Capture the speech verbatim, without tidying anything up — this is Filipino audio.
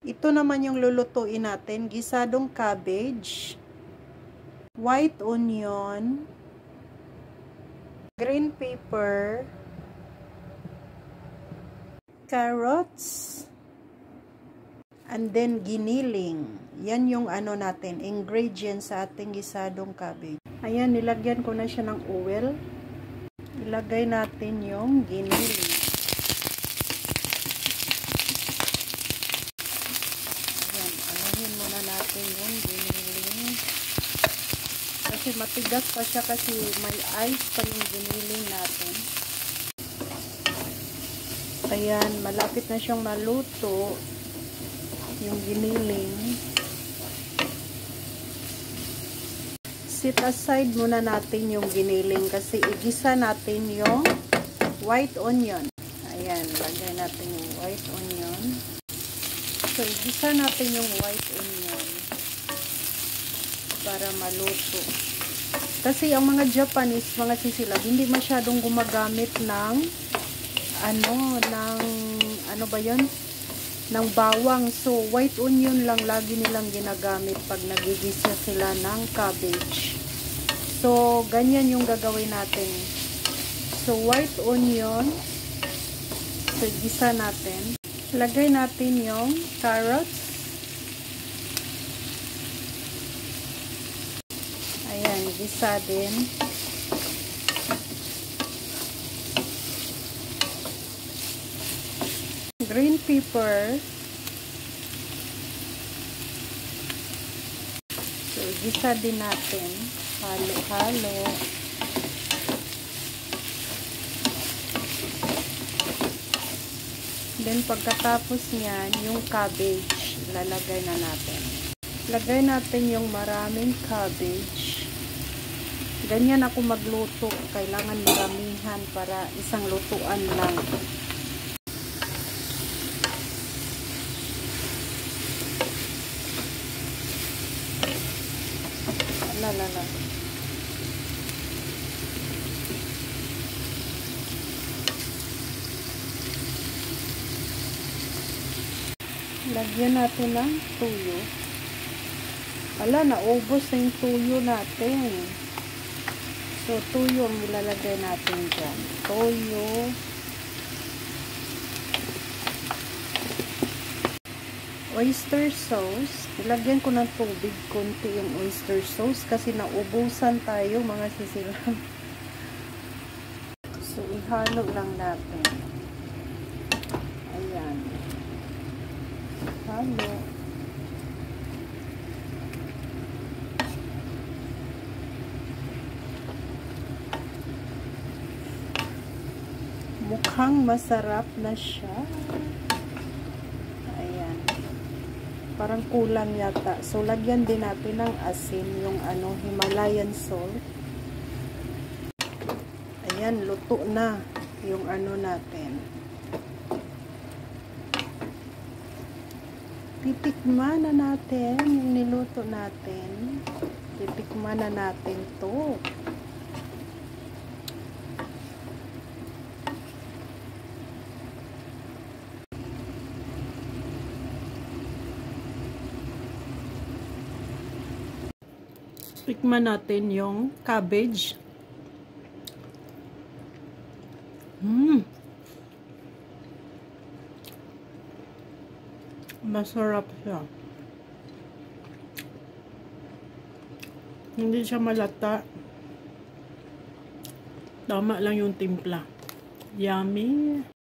Ito naman yung lulutuin natin, gisadong cabbage, white onion, green pepper, carrots, and then giniling. Yan yung ano natin, ingredients sa ating gisadong cabbage. Ayan, nilagyan ko na siya ng oil. Ilagay natin yung giniling. Ayan, anuhin muna natin yung giniling. Kasi matigas pa siya kasi may ice pa yung giniling natin. Ayan, malapit na siyang maluto yung giniling. Set aside muna natin yung giniling kasi igisa natin yung white onion. Ayan, lagay natin yung white onion. So, igisa natin yung white onion para maluto. Kasi ang mga Japanese, mga sisilab, hindi masyadong gumagamit ng ano, ng ano ba yan? Ng bawang. So, white onion lang lagi nilang ginagamit pag nagigisa sila ng cabbage. So, ganyan yung gagawin natin. So, white onion. So, gisa natin. Lagay natin yung carrots. Ayan, gisa din. Green pepper. So, gisa din natin. Halo-halo. Then, pagkatapos niyan, yung cabbage, lalagay na natin. Lagay natin yung maraming cabbage. Ganyan ako magluto. Kailangan maramihan para isang lutuan lang. Lalala. Lagyan natin ng tuyo. Ala, naubos na yung tuyo natin. So, tuyo ang ilalagay natin dyan. Tuyo. Oyster sauce. Ilagyan ko ng tubig konti yung oyster sauce kasi naubusan tayo mga sisilang. So, ihalo lang natin. Ayan. Halo. Mukhang masarap na siya. Ayan. Parang kulang yata. So, lagyan din natin ng asin, yung ano, Himalayan salt. Ayan, luto na yung ano natin. Titikman na natin yung niluto natin. Titikman na natin to. Tikman natin yung cabbage. Mmm. Masarap siya. Hindi siya malata. Tama lang yung timpla. Yummy.